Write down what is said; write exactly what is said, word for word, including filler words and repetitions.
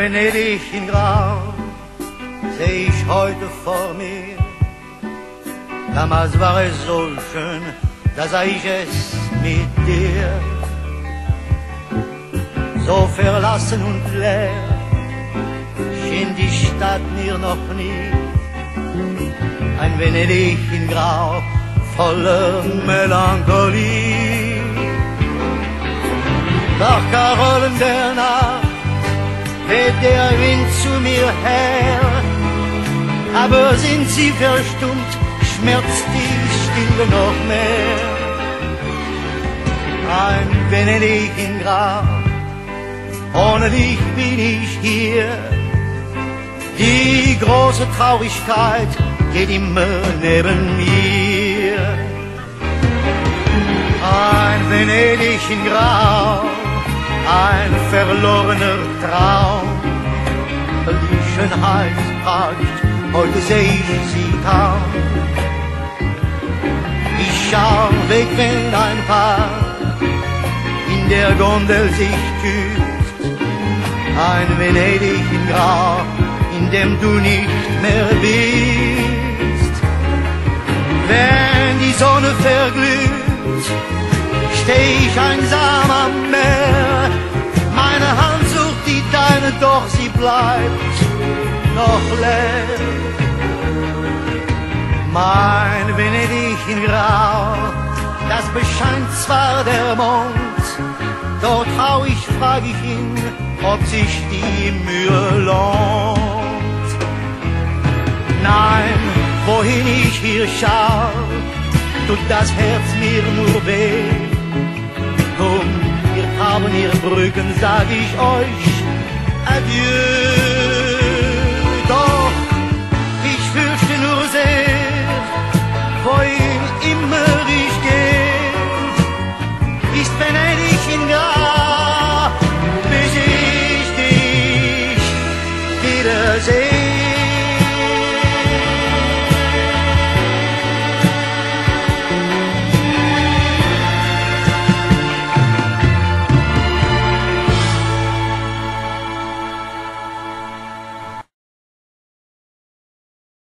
Venedig in Grau seh ich heute vor mir. Damals war es so schön, da sah ich es mit dir. So verlassen und leer schien die Stadt mir noch nie. Ein Venedig in Grau, voller Melancholie. Doch gar Rollen der Nacht weht der Wind zu mir her, aber sind sie verstummt, schmerzt die Stille noch mehr. Ein Venedig in Grau, ohne dich bin ich hier. Die große Traurigkeit geht immer neben mir. Ein Venedig in Grau, ein verlorener Traum. Die Schönheit Pracht, heute seh ich sie kaum. Ich schau weg, wenn ein Paar in der Gondel sich küsst. Ein Venedig in Grau, in dem du nicht mehr bist. Wenn die Sonne verglüht, steh ich einsam am Meer. Meine Hand sucht die deine, doch sie bleibt noch leer. Mein Venedig in Grau, das bescheint zwar der Mond, doch traurig frag ich ihn, ob sich die Mühe lohnt. Nein, wohin ich hier schau, tut das Herz mir nur weh. Drum, ihr Tauben, ihr Brücken, sag ich euch Adieu. Doch ich fürchte nur sehr, wohin immer ich geh, ist Venedig in Grau, bis ich dich wiedersehe.